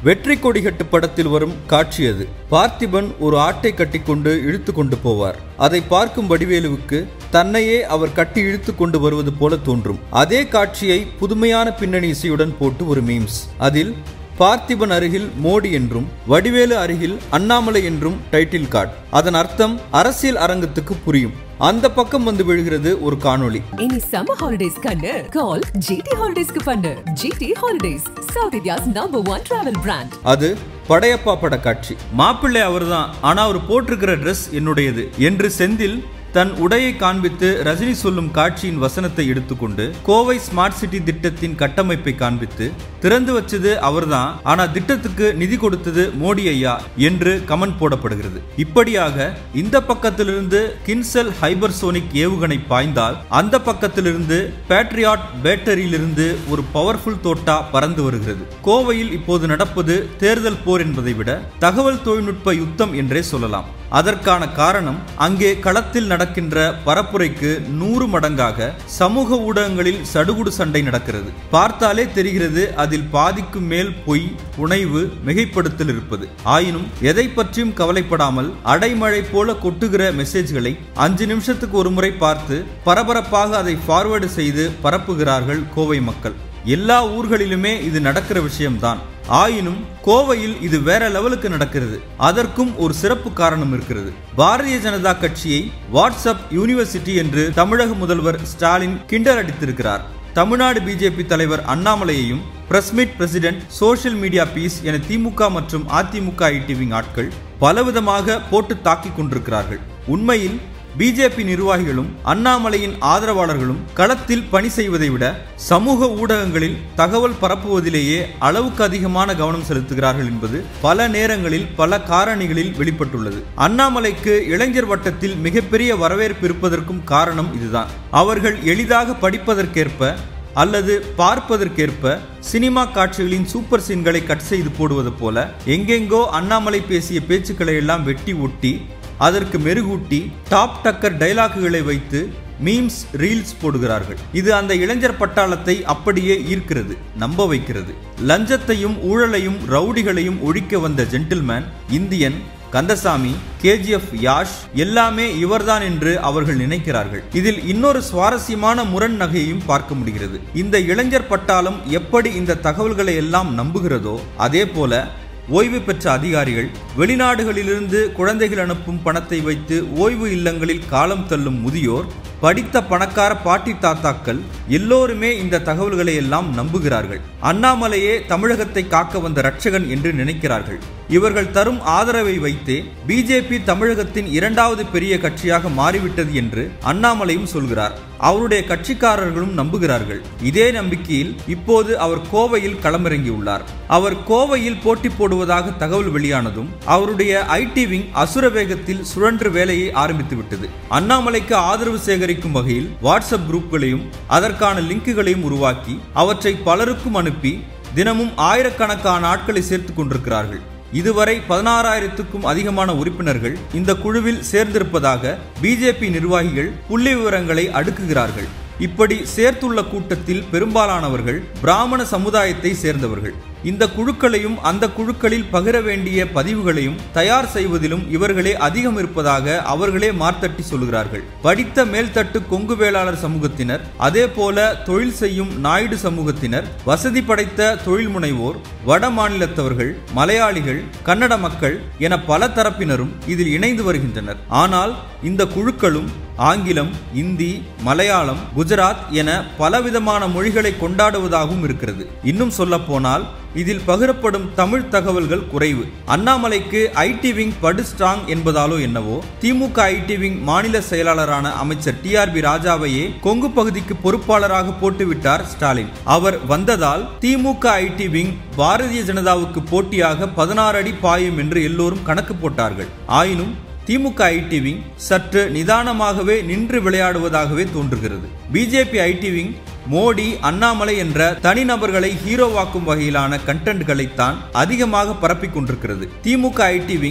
வெற்றி கொடிகட்டு படத்தில் வரும் காட்சி அது. பார்த்திபன் ஒரு ஆட்டை கட்டிக்கொண்டு இழுத்து கொண்டு போவார். அதை பார்க்கும் வடிவேலுவுக்கு தன்னையே அவர் கட்டி இழுத்து கொண்டு வருவது போல தோன்றும். அதே காட்சியை புதுமையான பின்னணி இசையுடன் போட்டு ஒரு மீம்ஸ். அதில் பார்த்திபன் அருகில் மோடி என்றும் வடிவேலு அருகில் அண்ணாமலை என்றும் டைட்டில் கார்டு. அதன் அர்த்தம் அரசியல் அரங்கத்துக்கு புரியும். அந்த பக்கம் வந்து விழுகிறது ஒரு காணொளி. இனி சம்மர் ஹாலிடேஸ் கண்ணு கால் GT ஹாலிடேஸ்க்கு பண்ணு. GT holidays, south India's #1 travel brand. அது படையப்பா பட காட்சி. மாப்பிள்ளை அவர்தான், ஆனா அவர் போட்டிருக்கிற ட்ரெஸ் என்னுடையது என்று செந்தில் தன் உடையை காண்பித்து ரஜினி சொல்லும் காட்சியின் வசனத்தை எடுத்துக்கொண்டு கோவை ஸ்மார்ட் சிட்டி திட்டத்தின் கட்டமைப்பை காண்பித்து திறந்து வச்சது அவர்தான், ஆனா திட்டத்துக்கு நிதி கொடுத்தது மோடி ஐயா என்று கமெண்ட் போடப்படுகிறது. இப்படியாக இந்த பக்கத்திலிருந்து கின்செல் ஹைபர்சோனிக் ஏவுகணை பாய்ந்தால் அந்த பக்கத்திலிருந்து பேட்ரியாட் பேட்டரியிலிருந்து ஒரு பவர்ஃபுல் தோட்டா பறந்து வருகிறது. கோவையில் இப்போது நடப்பது தேர்தல் போர் என்பதை விட தகவல் தொழில்நுட்ப யுத்தம் என்றே சொல்லலாம். அதற்கான காரணம் அங்கே களத்தில் நடக்கின்ற பரப்புரைக்கு 100 மடங்காக சமூக ஊடகங்களில் சடுகுடு சண்டை நடக்கிறது. பார்த்தாலே தெரிகிறது அதில் பாதிக்கும் மேல் பொய், புனைவு, மிகைப்படுத்தல் இருப்பது. ஆயினும் எதை பற்றியும் கவலைப்படாமல் அடைமழை போல கொட்டுகிற மெசேஜ்களை 5 நிமிஷத்துக்கு ஒரு முறை பார்த்து பரபரப்பாக அதை ஃபார்வர்டு செய்து பரப்புகிறார்கள் கோவை மக்கள். எல்லா ஊர்களிலுமே இது நடக்கிற விஷயம்தான். ஆயினும் கோவையில் இது வேற லெவலுக்கு நடக்கிறது. அதற்கும் ஒரு சிறப்பு காரணம் இருக்கிறது. பாரதிய ஜனதா கட்சியை வாட்ஸ்அப் யூனிவர்சிட்டி என்று தமிழக முதல்வர் ஸ்டாலின் கிண்டல் அடித்திருக்கிறார். தமிழ்நாடு பிஜேபி தலைவர் அண்ணாமலையையும் press meet president, social media piece என திமுக மற்றும் அதிமுக ஐடிவிங் ஆட்கள் பலவிதமாக போட்டு தாக்கிக் கொண்டிருக்கிறார்கள். உண்மையில் பிஜேபி நிர்வாகிகளும் அண்ணாமலையின் ஆதரவாளர்களும் களத்தில் பணி செய்வதை விட சமூக ஊடகங்களில் தகவல் பரப்புவதிலேயே அளவுக்கு அதிகமான கவனம் செலுத்துகிறார்கள் என்பது பல நேரங்களில் பல காரணிகளில் வெளிப்பட்டுள்ளது. அண்ணாமலைக்கு இளைஞர் வட்டத்தில் மிகப்பெரிய வரவேற்பு இருப்பதற்கும் காரணம் இதுதான். அவர்கள் எளிதாக படிப்பதற்கேற்ப அல்லது பார்ப்பதற்கேற்ப சினிமா காட்சிகளின் சூப்பர் சீன்களை கட் செய்து போடுவது போல எங்கெங்கோ அண்ணாமலை பேசிய பேச்சுக்களை எல்லாம் வெட்டி ஒட்டி அதற்கு மெருகூட்டி டாப் டக்கர் டைலாக்குகளை வைத்து மீம்ஸ், ரீல்ஸ் போடுகிறார்கள். இது அந்த இளைஞர் பட்டாளத்தை அப்படியே ஈர்க்கிறது, நம்ப வைக்கிறது. லஞ்சத்தையும் ஊழலையும் ரவுடிகளையும் ஒழிக்க வந்த gentleman, Indian, Kandasamy, KGF Yash எல்லாமே இவர்தான் என்று அவர்கள் நினைக்கிறார்கள். இதில் இன்னொரு சுவாரஸ்யமான முரண் நகையையும் பார்க்க முடிகிறது. இந்த இளைஞர் பட்டாளம் எப்படி இந்த தகவல்களை எல்லாம் நம்புகிறதோ அதே போல ஓய்வு பெற்ற அதிகாரிகள், வெளிநாடுகளிலிருந்து குழந்தைகள் அனுப்பும் பணத்தை வைத்து ஓய்வு இல்லங்களில் காலம் தள்ளும் முதியோர், படித்த பணக்கார பாட்டி தாத்தாக்கள் எல்லோருமே இந்த தகவல்களை எல்லாம் நம்புகிறார்கள். அண்ணாமலையே தமிழகத்தை காக்க வந்த ரட்சகன் என்று நினைக்கிறார்கள். இவர்கள் தரும் ஆதரவை வைத்தே பிஜேபி தமிழகத்தின் 2வது பெரிய கட்சியாக மாறிவிட்டது என்று அண்ணாமலையும் சொல்கிறார். அவருடைய கட்சிக்காரர்களும் நம்புகிறார்கள். இதே நம்பிக்கையில் இப்போது அவர் கோவையில் களமிறங்கியுள்ளார். அவர் கோவையில் போட்டி போடுவதாக தகவல் வெளியானதும் அவருடைய ஐடி விங் அசுர வேகத்தில் சுழன்று வேலையை ஆரம்பித்து விட்டது. அண்ணாமலைக்கு ஆதரவு சேகரிக்கும் வகையில் வாட்ஸ்அப் குரூப்களையும் அதற்கான லிங்குகளையும் உருவாக்கி அவற்றை பலருக்கும் அனுப்பி தினமும் ஆயிரக்கணக்கான ஆட்களை சேர்த்துக் கொண்டிருக்கிறார்கள். இதுவரை 16,000க்கும் அதிகமான உறுப்பினர்கள் இந்த குழுவில் சேர்ந்திருப்பதாக பிஜேபி நிர்வாகிகள் புள்ளி விவரங்களை அடுக்குகிறார்கள். இப்படி சேர்த்துள்ள கூட்டத்தில் பெரும்பாலானவர்கள் பிராமண சமுதாயத்தை சேர்ந்தவர்கள். இந்த குழுக்களையும் அந்த குழுக்களில் பகிர வேண்டிய பதிவுகளையும் தயார் செய்வதிலும் இவர்களே அதிகம் இருப்பதாக அவர்களே மார்த்தட்டி சொல்கிறார்கள். படித்த மேல்தட்டு கொங்கு வேளாளர் சமூகத்தினர், அதே போல தொழில் செய்யும் நாயுடு சமூகத்தினர், வசதி படைத்த தொழில் முனைவோர், வட மாநிலத்தவர்கள், மலையாளிகள், கன்னட மக்கள் என பல தரப்பினரும் இதில் இணைந்து வருகின்றனர். ஆனால் இந்த குழுக்களும் ஆங்கிலம், இந்தி, மலையாளம், குஜராத் என பலவிதமான மொழிகளை கொண்டாடுவதாகவும் இருக்கிறது. இன்னும் சொல்ல போனால் இதில் பகிரப்படும் தமிழ் தகவல்கள் குறைவு. அண்ணாமலைக்கு ஐடி விங் படு ஸ்ட்ராங் என்பதாலோ என்னவோ திமுக ஐடி விங் மாநில செயலாளரான அமைச்சர் TRB ராஜாவையே கொங்கு பகுதிக்கு பொறுப்பாளராக போட்டுவிட்டார் ஸ்டாலின். அவர் வந்ததால் திமுக ஐடி விங் பாரதிய ஜனதாவுக்கு போட்டியாக 16 அடி பாயும் என்று எல்லோரும் கணக்கு போட்டார்கள். ஆயினும் திமுக ஐடி விங் சற்று நிதானமாகவே நின்று விளையாடுவதாகவே தோன்றுகிறது. BJP IT wing Modi, Annamalai என்ற தனிநபர்களை ஹீரோவாக்கும் வகையிலான கண்டென்ட்களைத்தான் அதிகமாக பரப்பிக் கொண்டிருக்கிறது. திமுக ஐடி விங்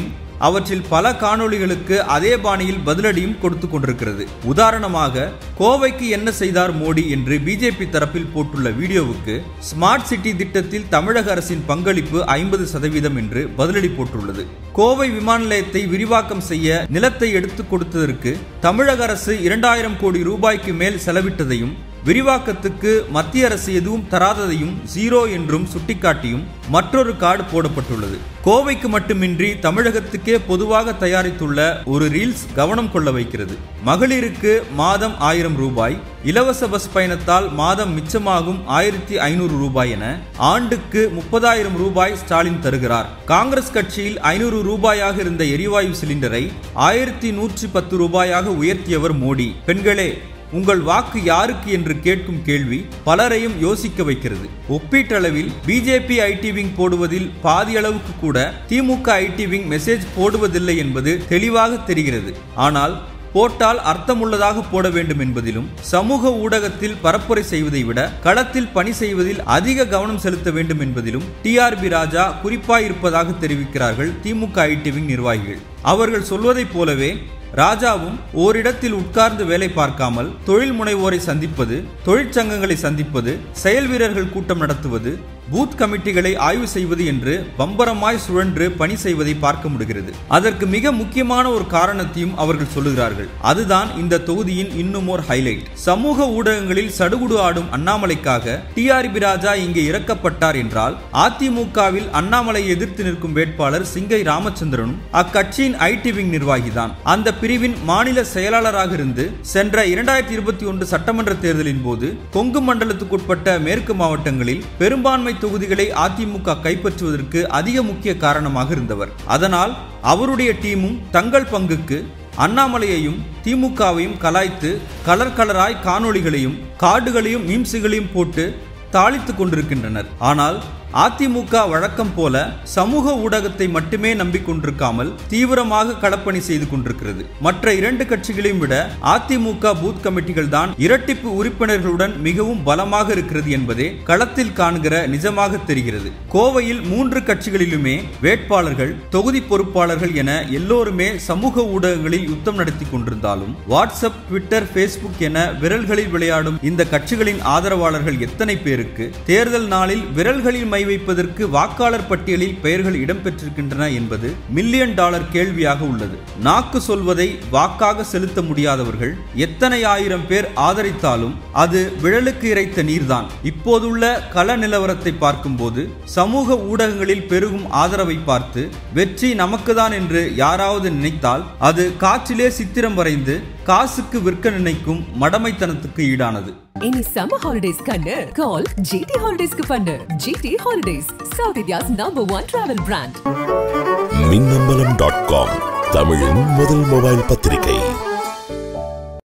அவற்றில் பல காணொளிகளுக்கு அதே பாணியில் பதிலடியும் கொடுத்து கொண்டிருக்கிறது. உதாரணமாக, கோவைக்கு என்ன செய்தார் மோடி என்று பிஜேபி தரப்பில் போட்டுள்ள வீடியோவுக்கு ஸ்மார்ட் சிட்டி திட்டத்தில் தமிழக அரசின் பங்களிப்பு 50% என்று பதிலடி போட்டுள்ளது. கோவை விமான நிலையத்தை விரிவாக்கம் செய்ய நிலத்தை எடுத்துக் கொடுத்ததற்கு தமிழக அரசு 2000 கோடி ரூபாய்க்கு மேல் செலவிட்டதையும், விரிவாக்கத்துக்கு மத்திய அரசு எதுவும் தராததையும் 0 என்றும் சுட்டிக்காட்டியும் மற்றொரு கார்டு போடப்பட்டுள்ளது. கோவைக்கு மட்டுமின்றி தமிழகத்துக்கே பொதுவாக தயாரித்துள்ள ஒரு ரீல்ஸ் கவனம் கொள்ள வைக்கிறது. மகளிருக்கு மாதம் 1000 ரூபாய், இலவச பஸ் பயணத்தால் மாதம் மிச்சமாகும் 1500 ரூபாய் என ஆண்டுக்கு 30,000 ரூபாய் ஸ்டாலின் தருகிறார். காங்கிரஸ் கட்சியில் 500 ரூபாயாக இருந்த எரிவாயு சிலிண்டரை 1110 ரூபாயாக உயர்த்தியவர் மோடி. பெண்களே, உங்கள் வாக்கு யாருக்கு என்று கேட்கும் கேள்வி பலரையும் யோசிக்க வைக்கிறது. ஒப்பீட்டளவில் பிஜேபி ஐடி விங் போடுவதில் பாதி அளவுக்கு கூட திமுக ஐடி விங் மெசேஜ் போடுவதில்லை என்பது தெளிவாக தெரிகிறது. ஆனால் போட்டால் அர்த்தமுள்ளதாக போட வேண்டும் என்பதிலும், சமூக ஊடகத்தில் பரப்புரை செய்வதை விட களத்தில் பணி செய்வதில் அதிக கவனம் செலுத்த வேண்டும் என்பதிலும் டிஆர்பி ராஜா குறிப்பாயிருப்பதாக தெரிவிக்கிறார்கள் திமுக ஐடி விங் நிர்வாகிகள். அவர்கள் சொல்வதைப் போலவே ராஜாவும் ஓரிடத்தில் உட்கார்ந்து வேலை பார்க்காமல் தொழில் முனைவோரை சந்திப்பது, தொழிற்சங்கங்களை சந்திப்பது, செயல் வீரர்கள் கூட்டம் நடத்துவது, பூத் கமிட்டிகளை ஆய்வு செய்வது என்று பம்பரமாய் சுழன்று பணி செய்வதை பார்க்க முடிகிறது. அதற்கு மிக முக்கியமான ஒரு காரணத்தையும் அவர்கள் சொல்லுகிறார்கள். அதுதான் இந்த தொகுதியின் இன்னும் ஒரு ஹைலைட். சமூக ஊடகங்களில் சடுகுடு ஆடும் அண்ணாமலைக்காக டிஆர்பி ராஜா இங்கே இறக்கப்பட்டார் என்றால், அதிமுகவில் அண்ணாமலை எதிர்த்து நிற்கும் வேட்பாளர் சிங்கை ராமச்சந்திரனும் அக்கட்சியின் ஐடி விங் நிர்வாகிதான். அந்த பிரிவின் மாநில செயலாளராக இருந்து சென்ற 2021 சட்டமன்ற தேர்தலின் போது கொங்கு மண்டலத்துக்குட்பட்ட மேற்கு மாவட்டங்களில் பெரும்பான்மை தொகுதிகளை அதிமுக கைப்பற்றுவதற்கு அதிக முக்கிய காரணமாக இருந்தவர். அதனால் அவருடைய டீமும் தங்கள் பங்குக்கு அண்ணாமலையையும் திமுகவையும் கலாய்த்து கலராய் காணொளிகளையும் கார்டுகளையும் மீம்ஸுகளையும் போட்டு தாளித்துக் கொண்டிருக்கின்றனர். ஆனால் அதிமுக வழக்கம் போல சமூக ஊடகத்தை மட்டுமே நம்பிக்கொண்டிருக்காமல் தீவிரமாக களப்பணி செய்து கொண்டிருக்கிறது. மற்ற 2 கட்சிகளையும் விட அதிமுக பூத் கமிட்டிகள் தான் இரட்டிப்பு உறுப்பினர்களுடன் மிகவும் பலமாக இருக்கிறது என்பதே களத்தில் காண்கிற நிஜமாக தெரிகிறது. கோவையில் 3 கட்சிகளிலுமே வேட்பாளர்கள், தொகுதி பொறுப்பாளர்கள் என எல்லோருமே சமூக ஊடகங்களில் யுத்தம் நடத்தி கொண்டிருந்தாலும், வாட்ஸ்அப், ட்விட்டர், பேஸ்புக் என விரல்களில் விளையாடும் இந்த கட்சிகளின் ஆதரவாளர்கள் எத்தனை பேருக்கு தேர்தல் நாளில் விரல்களில் வைப்பதற்கு வாக்காளர் பட்டியலில் பெயர்கள் இடம்பெற்றிருக்கின்றன என்பது $1,000,000 கேள்வியாக உள்ளது. நாக்கு சொல்வதை வாக்காக செலுத்த முடியாதவர்கள் எத்தனை ஆயிரம் பேர் ஆதரித்தாலும் அது விரலுக்கு இறைத்த நீர்தான். இப்போதுள்ள கள நிலவரத்தை பார்க்கும்போது சமூக ஊடகங்களில் பெருகும் ஆதரவை பார்த்து வெற்றி நமக்குதான் என்று யாராவது நினைத்தால் அது காற்றிலே சித்திரம் வரைந்து காசுக்கு விற்க நினைக்கும் மடமைத்தனத்துக்கு ஈடானது. இனி சம்மர் ஹாலிடேஸ் கண்ணு கால் ஜிடி ஹாலிடேஸ்க்கு பண்ணு. GT holidays, south India's #1 travel brand. மின்னம்பலம்.com, தமிழின் முதல் மொபைல் பத்திரிகை.